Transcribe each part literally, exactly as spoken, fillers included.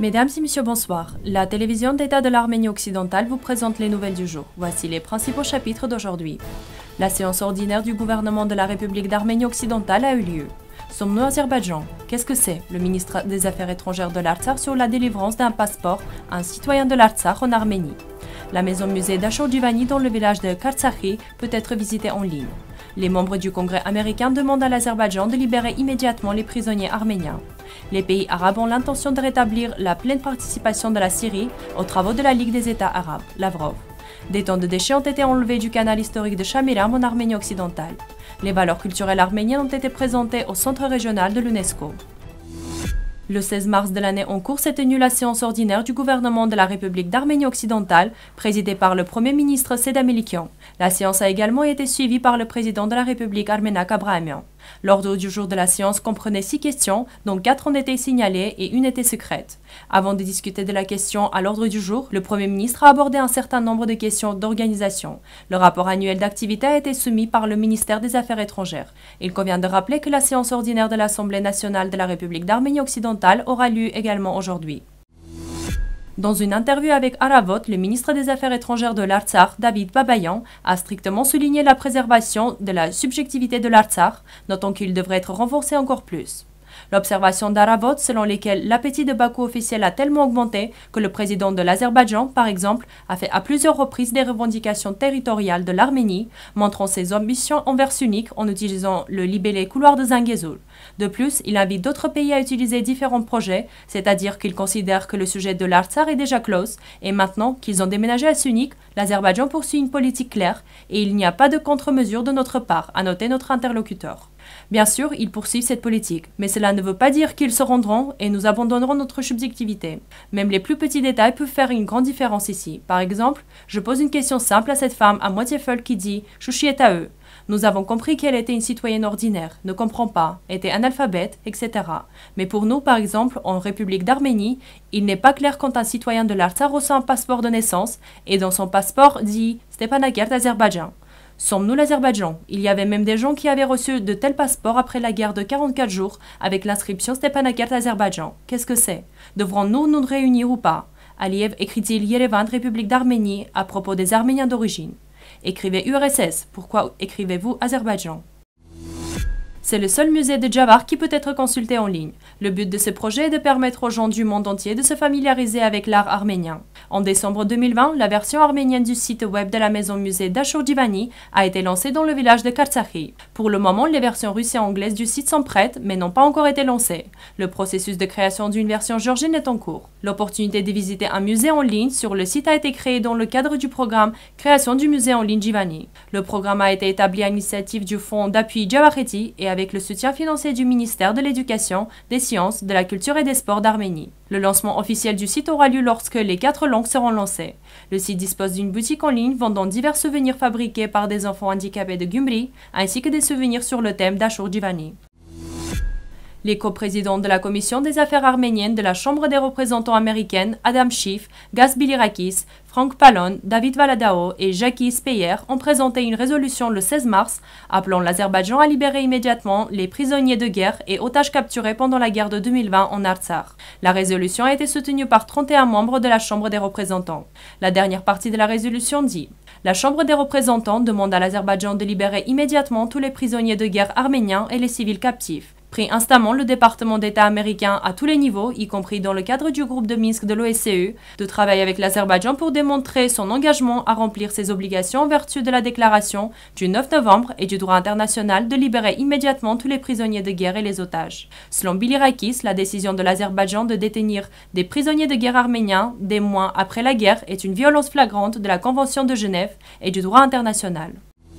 Mesdames et messieurs, bonsoir. La télévision d'État de l'Arménie occidentale vous présente les nouvelles du jour. Voici les principaux chapitres d'aujourd'hui. La séance ordinaire du gouvernement de la République d'Arménie occidentale a eu lieu. Sommes-nous Azerbaïdjan? Qu'est-ce que c'est? Le ministre des Affaires étrangères de l'Artsakh sur la délivrance d'un passeport à un citoyen de l'Artsakh en Arménie. La maison-musée d'Ashur-Divani dans le village de Kartsakhi peut être visitée en ligne. Les membres du Congrès américain demandent à l'Azerbaïdjan de libérer immédiatement les prisonniers arméniens. Les pays arabes ont l'intention de rétablir la pleine participation de la Syrie aux travaux de la Ligue des États arabes, Lavrov. Des tonnes de déchets ont été enlevés du canal historique de Shamiram en Arménie occidentale. Les valeurs culturelles arméniennes ont été présentées au centre régional de l'UNESCO. Le seize mars de l'année en cours s'est tenue la séance ordinaire du gouvernement de la République d'Arménie occidentale, présidée par le Premier ministre Seda Melikian. La séance a également été suivie par le président de la République Armenak Abrahamian. L'ordre du jour de la séance comprenait six questions, dont quatre ont été signalées et une était secrète. Avant de discuter de la question à l'ordre du jour, le Premier ministre a abordé un certain nombre de questions d'organisation. Le rapport annuel d'activité a été soumis par le ministère des Affaires étrangères. Il convient de rappeler que la séance ordinaire de l'Assemblée nationale de la République d'Arménie occidentale aura lieu également aujourd'hui. Dans une interview avec Aravot, le ministre des Affaires étrangères de l'Artsakh, David Babayan, a strictement souligné la préservation de la subjectivité de l'Artsakh, notant qu'il devrait être renforcé encore plus. L'observation d'Aravot, selon laquelle l'appétit de Bakou officiel a tellement augmenté que le président de l'Azerbaïdjan, par exemple, a fait à plusieurs reprises des revendications territoriales de l'Arménie, montrant ses ambitions envers unique en utilisant le libellé couloir de Zangezur. De plus, il invite d'autres pays à utiliser différents projets, c'est-à-dire qu'il considère que le sujet de l'Artsakh est déjà close, et maintenant qu'ils ont déménagé à Sunik, l'Azerbaïdjan poursuit une politique claire, et il n'y a pas de contre-mesure de notre part, a noté notre interlocuteur. Bien sûr, ils poursuivent cette politique, mais cela ne veut pas dire qu'ils se rendront et nous abandonnerons notre subjectivité. Même les plus petits détails peuvent faire une grande différence ici. Par exemple, je pose une question simple à cette femme à moitié folle qui dit « Chouchi est à eux ». Nous avons compris qu'elle était une citoyenne ordinaire, ne comprend pas, était analphabète, et cetera. Mais pour nous, par exemple, en République d'Arménie, il n'est pas clair quand un citoyen de l'Artsakh reçoit un passeport de naissance et dans son passeport dit « Stepanakert Azerbaïdjan ». Sommes-nous l'Azerbaïdjan? Il y avait même des gens qui avaient reçu de tels passeports après la guerre de quarante-quatre jours avec l'inscription Stepanakert Azerbaïdjan. Qu'est-ce que c'est? Devrons-nous nous réunir ou pas? Aliyev écrit-il Yerevan, République d'Arménie, à propos des Arméniens d'origine. Écrivez U R S S, pourquoi écrivez-vous Azerbaïdjan? C'est le seul musée de Djavar qui peut être consulté en ligne. Le but de ce projet est de permettre aux gens du monde entier de se familiariser avec l'art arménien. En décembre deux mille vingt, la version arménienne du site web de la maison-musée d'Ashur-Divani a été lancée dans le village de Kartsakhi. Pour le moment, les versions russes et anglaises du site sont prêtes, mais n'ont pas encore été lancées. Le processus de création d'une version géorgienne est en cours. L'opportunité de visiter un musée en ligne sur le site a été créée dans le cadre du programme Création du musée en ligne Divani. Le programme a été établi à l'initiative du Fonds d'appui Djavareti et avec le soutien financier du ministère de l'Éducation, des Sciences, de la Culture et des Sports d'Arménie. Le lancement officiel du site aura lieu lorsque les quatre langues seront lancées. Le site dispose d'une boutique en ligne vendant divers souvenirs fabriqués par des enfants handicapés de Gyumri, ainsi que des souvenirs sur le thème d'Ashur-Divani. Les coprésidents de la Commission des affaires arméniennes de la Chambre des représentants américaine, Adam Schiff, Gaz Bilirakis, Frank Pallon, David Valadao et Jackie Speyer ont présenté une résolution le seize mars appelant l'Azerbaïdjan à libérer immédiatement les prisonniers de guerre et otages capturés pendant la guerre de deux mille vingt en Artsakh. La résolution a été soutenue par trente et un membres de la Chambre des représentants. La dernière partie de la résolution dit « La Chambre des représentants demande à l'Azerbaïdjan de libérer immédiatement tous les prisonniers de guerre arméniens et les civils captifs. » Pris instamment le département d'État américain à tous les niveaux, y compris dans le cadre du groupe de Minsk de l'O S C E, de travailler avec l'Azerbaïdjan pour démontrer son engagement à remplir ses obligations en vertu de la déclaration du neuf novembre et du droit international de libérer immédiatement tous les prisonniers de guerre et les otages. Selon Bilirakis, la décision de l'Azerbaïdjan de détenir des prisonniers de guerre arméniens des mois après la guerre est une violence flagrante de la Convention de Genève et du droit international.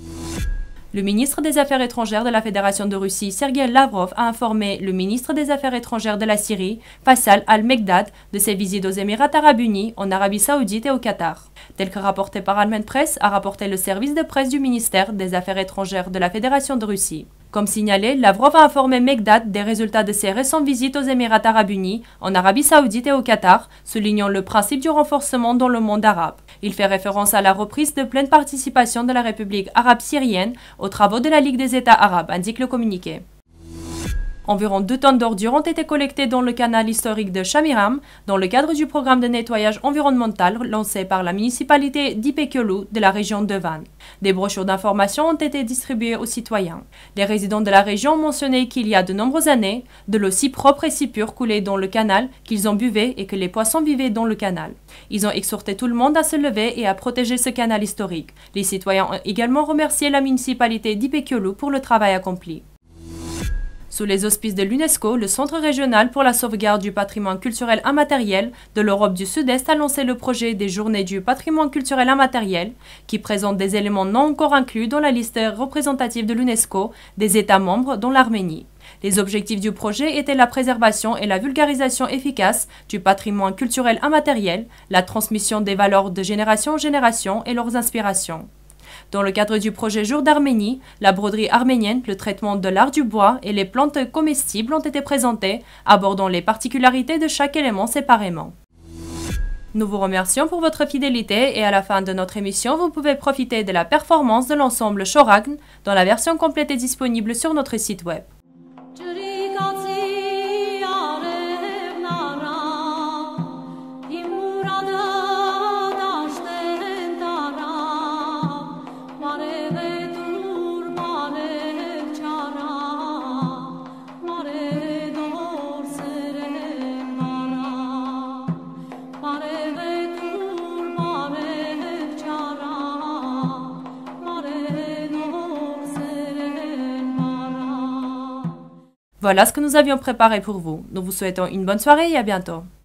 Le ministre des Affaires étrangères de la Fédération de Russie, Sergei Lavrov, a informé le ministre des Affaires étrangères de la Syrie, Faisal Al-Mekdad, de ses visites aux Émirats arabes unis, en Arabie saoudite et au Qatar. Tel que rapporté par Almen Press, a rapporté le service de presse du ministère des Affaires étrangères de la Fédération de Russie. Comme signalé, Lavrov a informé Mekdad des résultats de ses récentes visites aux Émirats arabes unis, en Arabie saoudite et au Qatar, soulignant le principe du renforcement dans le monde arabe. Il fait référence à la reprise de pleine participation de la République arabe syrienne aux travaux de la Ligue des États arabes, indique le communiqué. Environ deux tonnes d'ordures ont été collectées dans le canal historique de Chamiram, dans le cadre du programme de nettoyage environnemental lancé par la municipalité d'Ipekolu de la région de Van. Des brochures d'information ont été distribuées aux citoyens. Les résidents de la région ont mentionné qu'il y a de nombreuses années, de l'eau si propre et si pure coulait dans le canal qu'ils en buvaient et que les poissons vivaient dans le canal. Ils ont exhorté tout le monde à se lever et à protéger ce canal historique. Les citoyens ont également remercié la municipalité d'Ipekolu pour le travail accompli. Sous les auspices de l'UNESCO, le Centre régional pour la sauvegarde du patrimoine culturel immatériel de l'Europe du Sud-Est a lancé le projet des Journées du patrimoine culturel immatériel, qui présente des éléments non encore inclus dans la liste représentative de l'UNESCO des États membres, dont l'Arménie. Les objectifs du projet étaient la préservation et la vulgarisation efficace du patrimoine culturel immatériel, la transmission des valeurs de génération en génération et leurs inspirations. Dans le cadre du projet Jour d'Arménie, la broderie arménienne, le traitement de l'art du bois et les plantes comestibles ont été présentés, abordant les particularités de chaque élément séparément. Nous vous remercions pour votre fidélité et à la fin de notre émission, vous pouvez profiter de la performance de l'ensemble Shoragn, dont la version complète est disponible sur notre site web. Voilà ce que nous avions préparé pour vous. Nous vous souhaitons une bonne soirée et à bientôt.